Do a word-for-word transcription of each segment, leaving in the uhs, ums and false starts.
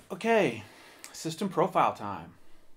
Okay, system profile time.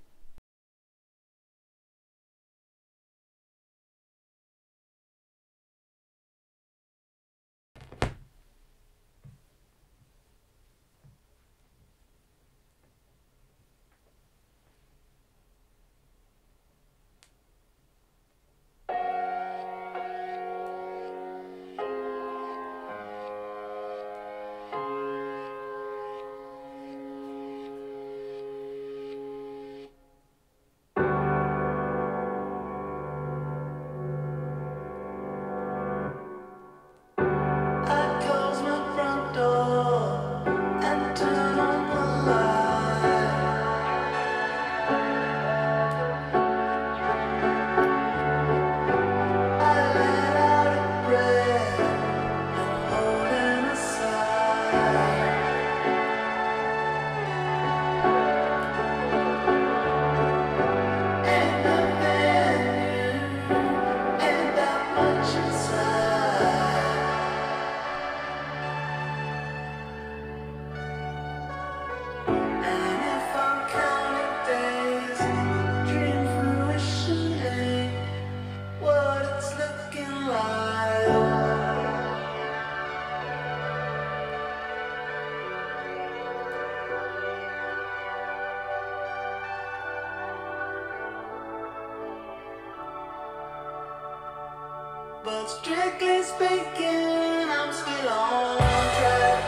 But strictly speaking, I'm still on track.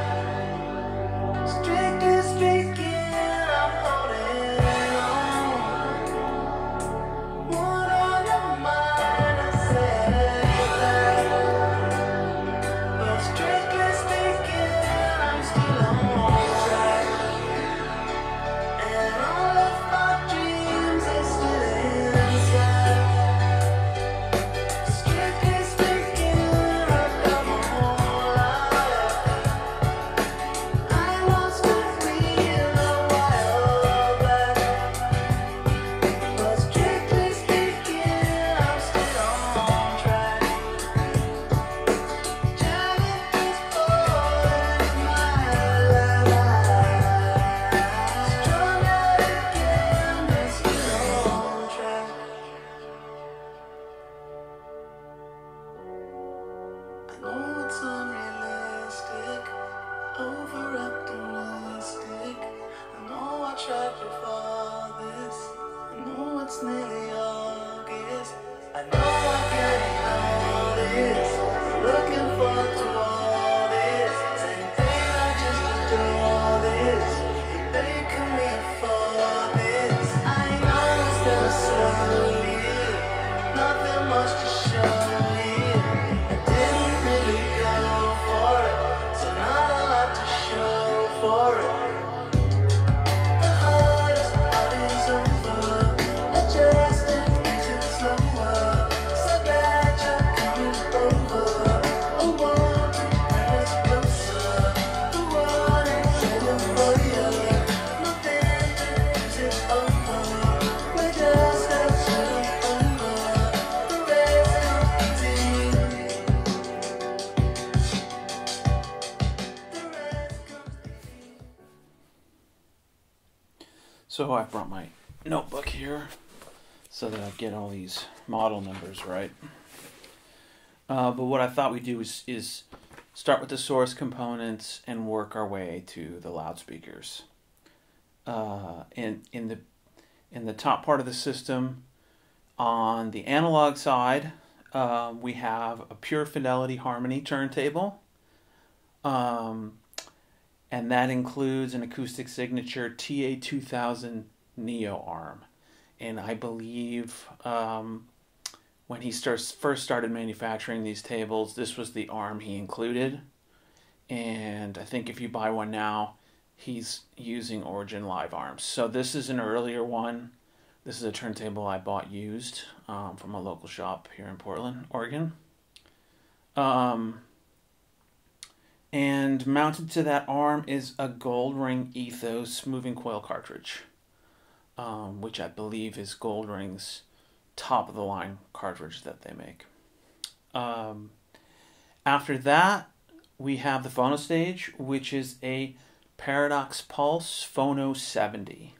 Strictly speaking, I'm holding on. What on your mind, I said that. But strictly speaking, I'm still on track. And all of my dreams are still inside. I know it's unrealistic, over-optimistic. I know I tried before this. I know it's nearly August. I know I can't ignore this. Looking forward to all this. Same thing, I just adore this. They can me afford this. I know it's gonna slow you. Nothing much to show you. So I brought my notebook here so that I get all these model numbers right. Uh, but what I thought we'd do is, is start with the source components and work our way to the loudspeakers. Uh, and in the in the top part of the system, on the analog side, uh, we have a pure fidelity harmony turntable. Um, And that includes an acoustic signature T A two thousand Neo arm. And I believe um, when he starts, first started manufacturing these tables, this was the arm he included. And I think if you buy one now, he's using Origin Live arms. So this is an earlier one. This is a turntable I bought used um, from a local shop here in Portland, Oregon. Um... And mounted to that arm is a Goldring Ethos moving coil cartridge, um, which I believe is Goldring's top of the line cartridge that they make. Um, after that, we have the phono stage, which is a Paradox Pulse Phono seventy.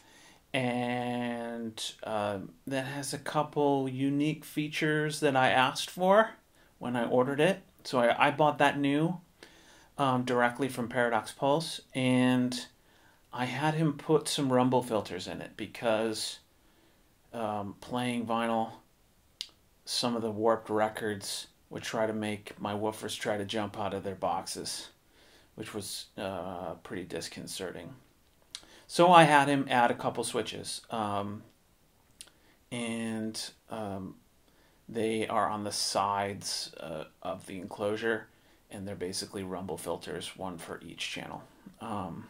And uh, that has a couple unique features that I asked for when I ordered it. So I, I bought that new um, directly from Paradox Pulse, and I had him put some rumble filters in it because um, playing vinyl, some of the warped records would try to make my woofers try to jump out of their boxes, which was uh, pretty disconcerting. So I had him add a couple switches, um, and um, they are on the sides uh, of the enclosure, and they're basically rumble filters, one for each channel. Um,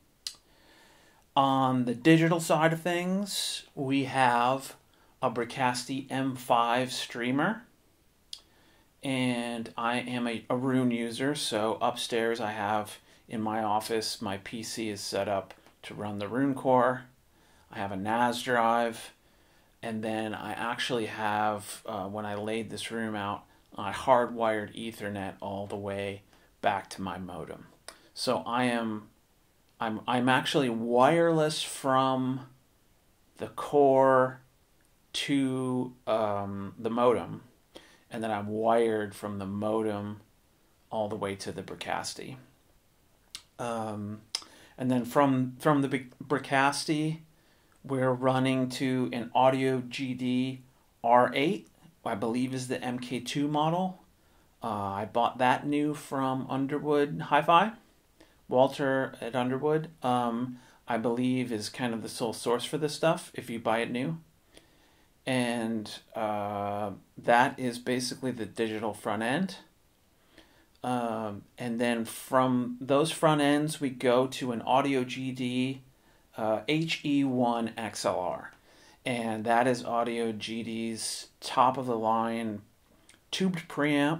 on the digital side of things, we have a Bricasti M five streamer, and I am a, a Roon user, so upstairs I have in my office, my P C is set up to run the Roon core. I have a N A S drive, and then I actually have, uh, when I laid this room out, I hardwired Ethernet all the way back to my modem. So I am, I'm, I'm actually wireless from the core to um, the modem, and then I'm wired from the modem all the way to the Bricasti. Um, and then from from the Bricasti, we're running to an Audio G D R eight, I believe is the M K two model. Uh, I bought that new from Underwood Hi-Fi. Walter at Underwood, um, I believe, is kind of the sole source for this stuff if you buy it new. And uh, that is basically the digital front end. Um, and then from those front ends, we go to an Audio G D uh, H E one X L R. And that is Audio G D's top of the line tubed preamp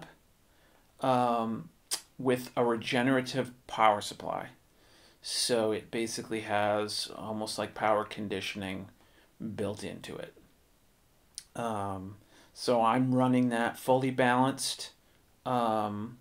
um, with a regenerative power supply. So it basically has almost like power conditioning built into it. Um, so I'm running that fully balanced. Um,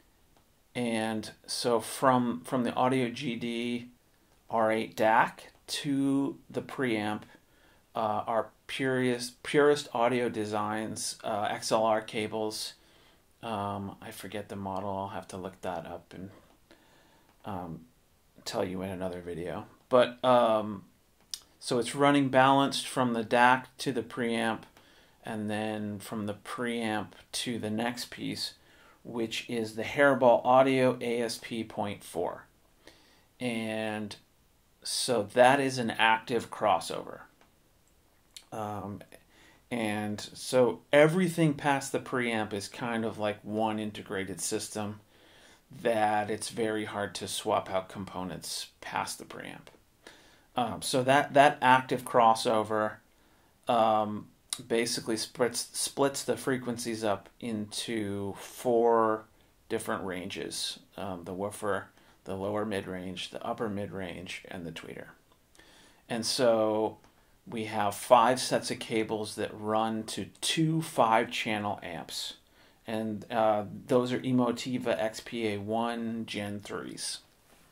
and so from, from the Audio G D R eight D A C to the preamp, uh, our purest, purest audio designs, uh, X L R cables. Um, I forget the model. I'll have to look that up and um, tell you in another video. But um, so it's running balanced from the D A C to the preamp, and then from the preamp to the next piece, which is the Hairball Audio A S P point four. And so that is an active crossover. Um, and so everything past the preamp is kind of like one integrated system that it's very hard to swap out components past the preamp. Um, so that, that active crossover um, basically splits, splits the frequencies up into four different ranges. Um, the woofer, the lower mid-range, the upper mid-range, and the tweeter. And so we have five sets of cables that run to two five-channel amps. And uh, those are Emotiva X P A one Gen threes.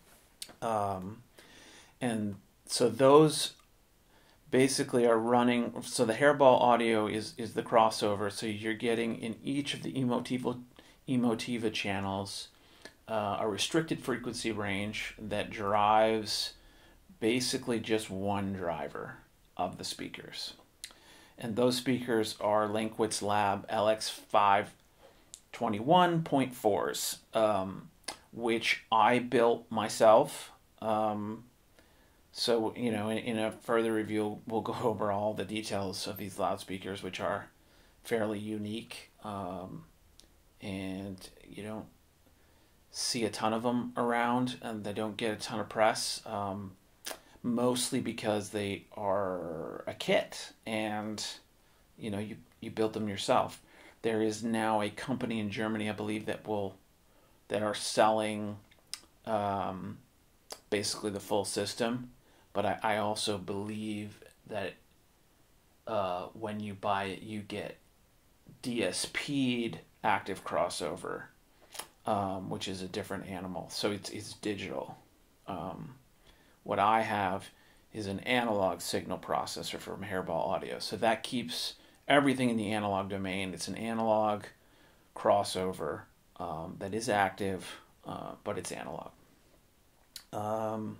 Um, and so those basically are running, so the Hairball audio is, is the crossover, so you're getting in each of the Emotiva, Emotiva channels uh, a restricted frequency range that drives basically just one driver of the speakers. And those speakers are Linkwitz Lab L X five twenty-one point fours, um, which I built myself. Um, so, you know, in, in a further review, we'll go over all the details of these loudspeakers, which are fairly unique. Um, and you don't see a ton of them around, and they don't get a ton of press. Um, mostly because they are a kit, and you know, you, you built them yourself. There is now a company in Germany, I believe, that will that are selling um, basically the full system. But I, I also believe that uh, when you buy it, you get D S P'd active crossover, um, which is a different animal. So it's it's digital. Um, what I have is an analog signal processor from Hairball Audio. So that keeps everything in the analog domain. It's an analog crossover um, that is active, uh, but it's analog. Um,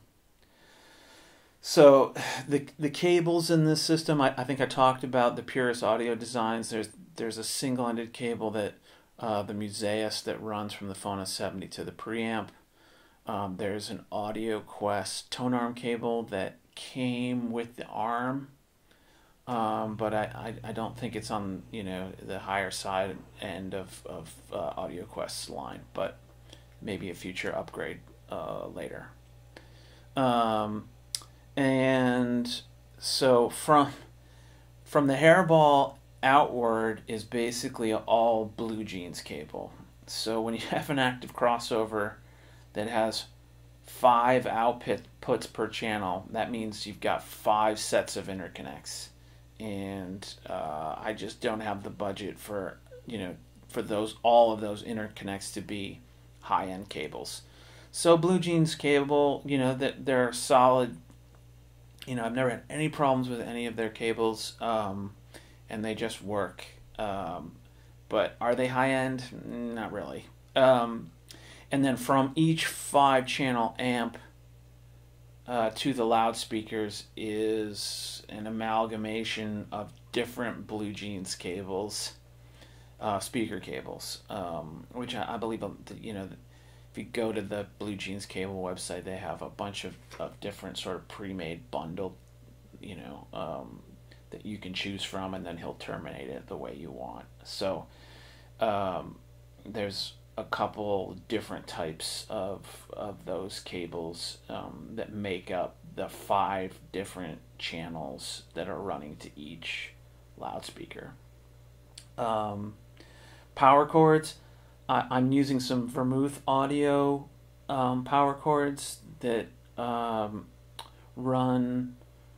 so the the cables in this system, I, I think I talked about the Purist Audio designs. There's there's a single-ended cable that uh, the Musaeus that runs from the Phono seventy to the preamp. Um, there's an AudioQuest tone arm cable that came with the arm, um, but I, I, I don't think it's on, you know, the higher side end of, of uh, AudioQuest's line, but maybe a future upgrade uh, later. Um, and so from from the Hairball outward is basically all Blue Jeans cable. So when you have an active crossover that has five outputs per channel, that means you've got five sets of interconnects, and uh, I just don't have the budget for, you know, for those all of those interconnects to be high-end cables. So Blue Jeans cable, you know, that they're solid. You know, I've never had any problems with any of their cables, um, and they just work. Um, but are they high-end? Not really. Um, and then from each five-channel amp uh, to the loudspeakers is an amalgamation of different Blue Jeans cables, uh, speaker cables, um, which I, I believe, you know, if you go to the Blue Jeans cable website, they have a bunch of, of different sort of pre-made bundled, you know, um, that you can choose from, and then he'll terminate it the way you want. So um, there's a couple different types of of those cables um, that make up the five different channels that are running to each loudspeaker. Um, power cords. I, I'm using some Vermouth Audio um, power cords that um, run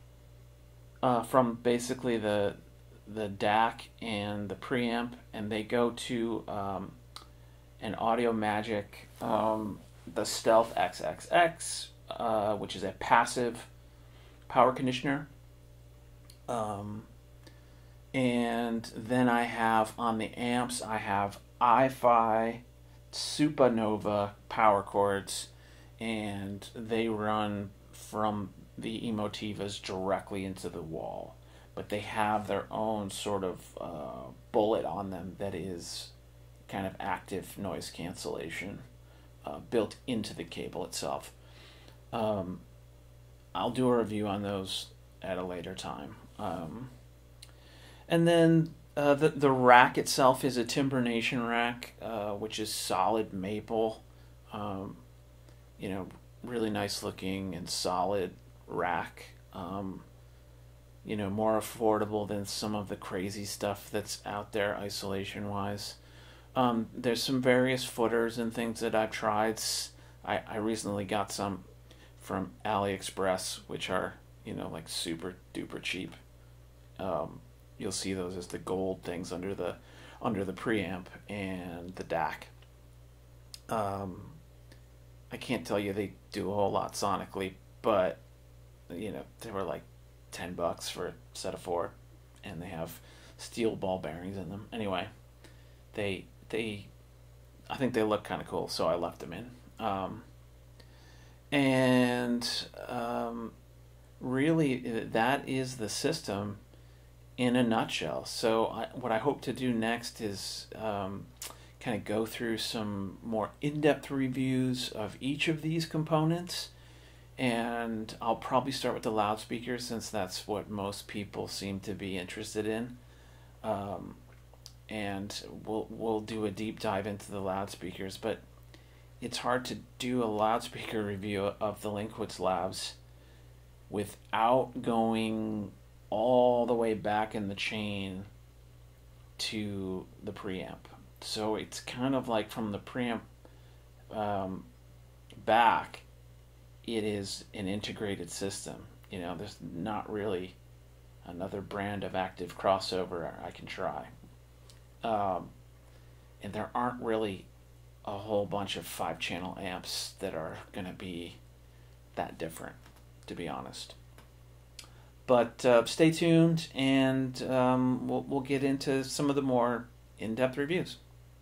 uh, from basically the the D A C and the preamp, and they go to um, an Audio Magic, um, the Stealth X X X, uh, which is a passive power conditioner. Um, and then I have on the amps, I have Audiophile Supernova power cords, and they run from the Emotivas directly into the wall. But they have their own sort of uh, bullet on them that is kind of active noise cancellation uh, built into the cable itself. Um, I'll do a review on those at a later time. Um, and then uh, the, the rack itself is a Timber Nation rack, uh, which is solid maple. Um, you know, really nice looking and solid rack. Um, you know, more affordable than some of the crazy stuff that's out there isolation wise. Um, there's some various footers and things that I've tried. I, I recently got some from AliExpress, which are, you know, like super duper cheap. Um, you'll see those as the gold things under the under the preamp and the D A C. Um, I can't tell you they do a whole lot sonically, but you know, they were like ten bucks for a set of four, and they have steel ball bearings in them. Anyway, they they I think they look kind of cool, so I left them in. Um, and um, really, that is the system in a nutshell. So I, what I hope to do next is um, kind of go through some more in-depth reviews of each of these components. And I'll probably start with the loudspeakers, since that's what most people seem to be interested in. Um, and we'll we'll do a deep dive into the loudspeakers, but it's hard to do a loudspeaker review of the Linkwitz Labs without going all the way back in the chain to the preamp. So it's kind of like from the preamp um, back, it is an integrated system. You know, there's not really another brand of active crossover I can try. Um, and there aren't really a whole bunch of five channel amps that are going to be that different, to be honest. But uh, stay tuned, and um, we'll, we'll get into some of the more in-depth reviews.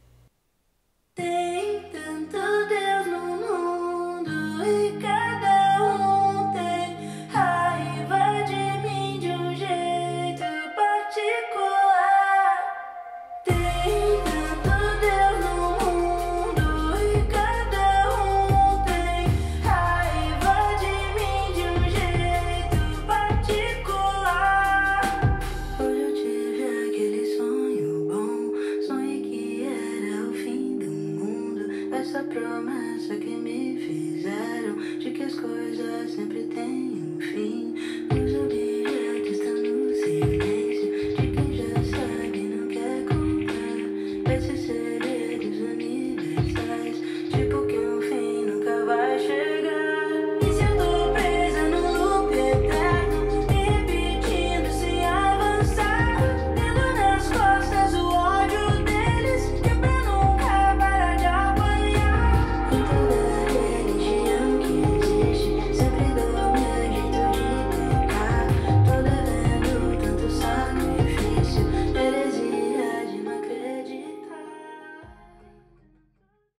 Tem tanto Deus no mundo e cada um tem raiva de mim de um jeito particular. Tem tanto Deus no mundo e cada um tem raiva de mim de um jeito particular. Hoje eu tive aquele sonho bom, sonhei que era o fim do mundo. Essa promessa que me fizeram de que as coisas sempre têm um fim.